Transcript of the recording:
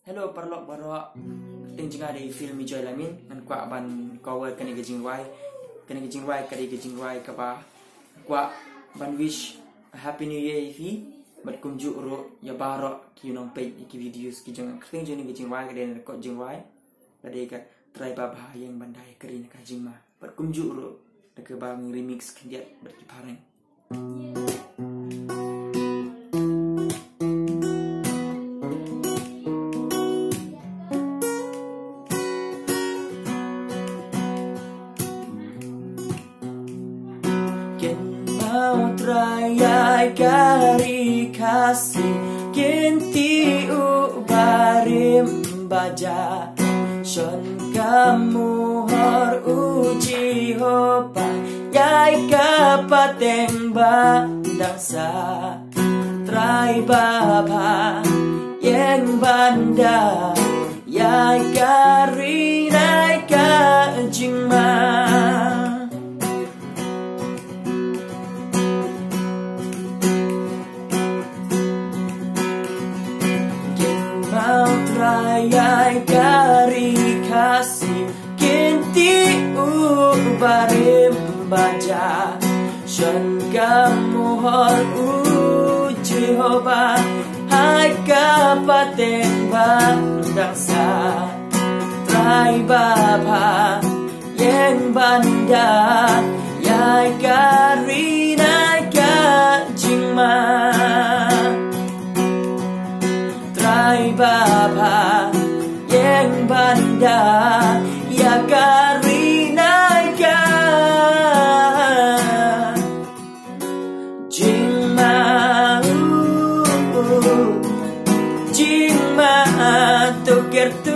Hello parlok barok ting jinga dari Fillmejoy Lamin ngan kwa ban cover kani gajing wai kadi gajing wai kapa kwa ban wish happy new year ifi bat kumju ro ya barok ki nong page ki videos ki jang ting jeni gajing wai kadi ko jing wai kadi ka trai ba yang bandai kerin ka jing ma bat kumju ro de ke bang remix kendiat bat ki pareng mau trai kari kasih kinti barim baja shon kamu hor uji hopa yai kapateng bandang sa trai baba yang banda yai kari nai ka jingma Trai kari kasih kinti barim baja shan kamu hor uji hoba hai kapateng bandang sa trai baba yang banda yai kari nai ka jingma trai baba yang banda ya karina ka jingma tukir tu